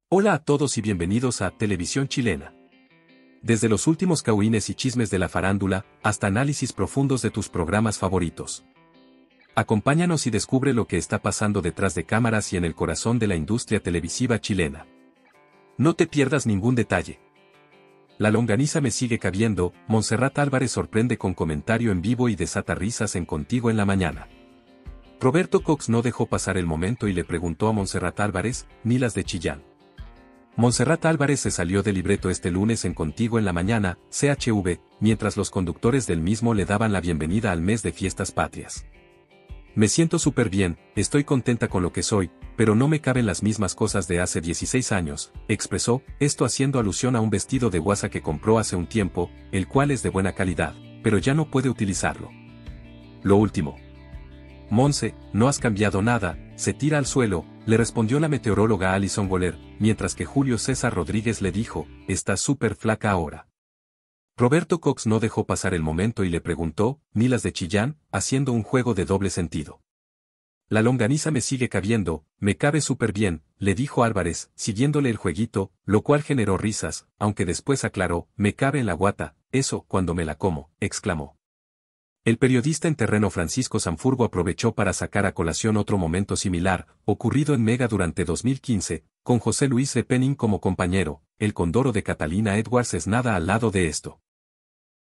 Hola a todos y bienvenidos a Televisión Chilena. Desde los últimos cagüines y chismes de la farándula, hasta análisis profundos de tus programas favoritos. Acompáñanos y descubre lo que está pasando detrás de cámaras y en el corazón de la industria televisiva chilena. No te pierdas ningún detalle. La longaniza me sigue cabiendo, Montserrat Álvarez sorprende con comentario en vivo y desata risas en Contigo en la Mañana. Roberto Cox no dejó pasar el momento y le preguntó a Montserrat Álvarez, ni las de Chillán. Montserrat Álvarez se salió del libreto este lunes en Contigo en la Mañana, CHV, mientras los conductores del mismo le daban la bienvenida al mes de fiestas patrias. Me siento súper bien, estoy contenta con lo que soy, pero no me caben las mismas cosas de hace 16 años, expresó, esto haciendo alusión a un vestido de guasa que compró hace un tiempo, el cual es de buena calidad, pero ya no puede utilizarlo. Lo último. Monse, no has cambiado nada, se tira al suelo, le respondió la meteoróloga Alison Goller, mientras que Julio César Rodríguez le dijo, estás súper flaca ahora. Roberto Cox no dejó pasar el momento y le preguntó, ni las de Chillán, haciendo un juego de doble sentido. La longaniza me sigue cabiendo, me cabe súper bien, le dijo Álvarez, siguiéndole el jueguito, lo cual generó risas, aunque después aclaró, me cabe en la guata, eso, cuando me la como, exclamó. El periodista en terreno Francisco Sanfurgo aprovechó para sacar a colación otro momento similar, ocurrido en Mega durante 2015, con José Luis Repening como compañero, el condoro de Catalina Edwards es nada al lado de esto.